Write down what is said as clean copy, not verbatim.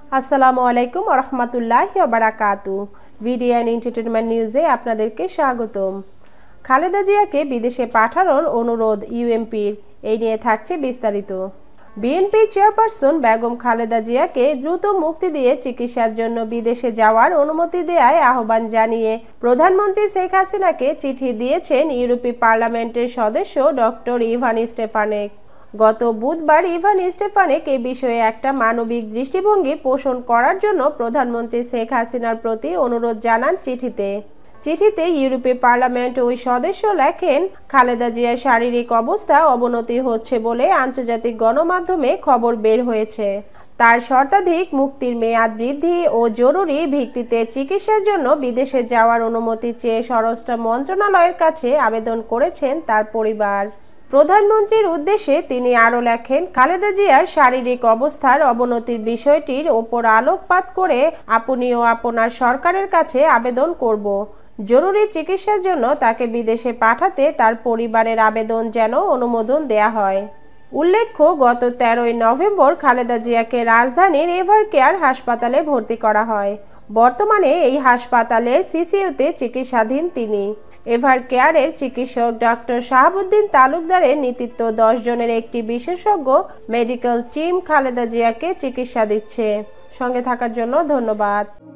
আসসালামু আলাইকুম ওয়া রাহমাতুল্লাহি ওয়া বারাকাতুহু। ভিডিও এন্ড এন্টারটেইনমেন্ট নিউজে আপনাদেরকে স্বাগতম। খালেদা জিয়াকে বিদেশে পাঠানোর অনুরোধ ইউএমপির, এই নিয়ে থাকছে বিস্তারিত। বিএনপি চেয়ারপারসন বেগম খালেদা জিয়াকে দ্রুত মুক্তি দিয়ে চিকিৎসার জন্য বিদেশে যাওয়ার অনুমতি দেওয়ার আহ্বান জানিয়ে প্রধানমন্ত্রী শেখ হাসিনাকে চিঠি দিয়েছেন ইউরোপীয় পার্লামেন্টের সদস্য ডক্টর ইভান স্টেফানেক। গত বুধবার ইভান স্টেফানেক এ বিষয়ে একটা মানবিক দৃষ্টিভঙ্গি পোষণ করার জন্য প্রধানমন্ত্রী শেখ হাসিনার প্রতি অনুরোধ জানান চিঠিতে ইউরোপীয় পার্লামেন্ট ওই সদস্য লেখেন, খালেদা জিয়ার শারীরিক অবস্থা অবনতি হচ্ছে বলে আন্তর্জাতিক গণমাধ্যমে খবর বের হয়েছে। তার শর্তাধিক মুক্তির মেয়াদ বৃদ্ধি ও জরুরি ভিত্তিতে চিকিৎসার জন্য বিদেশে যাওয়ার অনুমতি চেয়ে স্বরাষ্ট্র মন্ত্রণালয়ের কাছে আবেদন করেছেন তার পরিবার। প্রধানমন্ত্রীর উদ্দেশ্যে তিনি আরও লেখেন, খালেদা জিয়ার শারীরিক অবস্থার অবনতির বিষয়টির ওপর আলোকপাত করে আপনিও আপনার সরকারের কাছে আবেদন করব। জরুরি চিকিৎসার জন্য তাকে বিদেশে পাঠাতে তার পরিবারের আবেদন যেন অনুমোদন দেয়া হয়। উল্লেখ্য, গত 13 নভেম্বর খালেদা জিয়াকে রাজধানীর এভারকেয়ার হাসপাতালে ভর্তি করা হয়। বর্তমানে এই হাসপাতালে সিসিইউতে চিকিৎসাধীন তিনি। এভারকেয়ারের চিকিৎসক ডক্টর শাহাবুদ্দিন তালুকদারের নেতৃত্ব 10 জনের একটি বিশেষজ্ঞ মেডিকেল টিম খালেদা জিয়াকে চিকিৎসা দিচ্ছে। সঙ্গে থাকার জন্য ধন্যবাদ।